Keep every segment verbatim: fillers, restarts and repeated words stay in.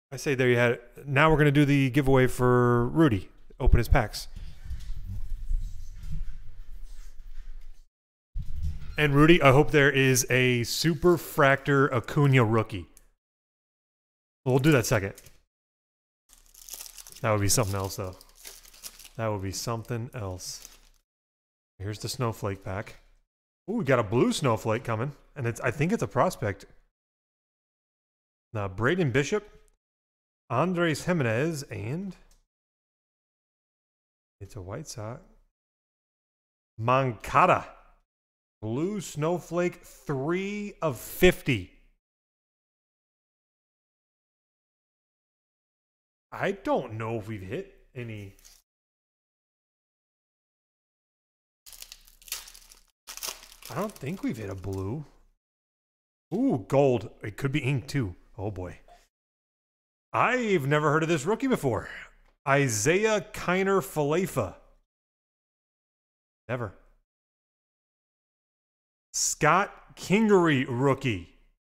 I say there you had it. Now we're going to do the giveaway for Rudy. Open his packs. And Rudy, I hope there is a Super Fractor Acuna rookie. We'll do that second. That would be something else, though. That would be something else. Here's the Snowflake pack. Ooh, we got a blue Snowflake coming. And it's I think it's a prospect. Now, Braden Bishop, Andres Jimenez, and it's a White Sox. Moncada. Blue Snowflake, three of fifty. I don't know if we've hit any. I don't think we've hit a blue. Ooh, gold. It could be ink too. Oh boy. I've never heard of this rookie before. Isaiah Kiner Falefa. Never. Scott Kingery rookie.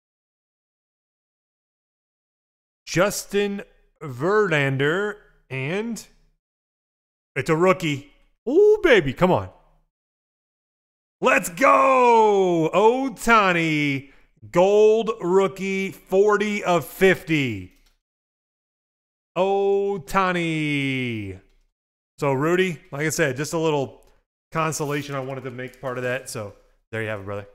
Justin Verlander, and it's a rookie. Oh, baby, come on. Let's go! Ohtani, gold rookie, forty of fifty. Ohtani. So, Rudy, like I said, just a little consolation. I wanted to make part of that, so there you have it, brother.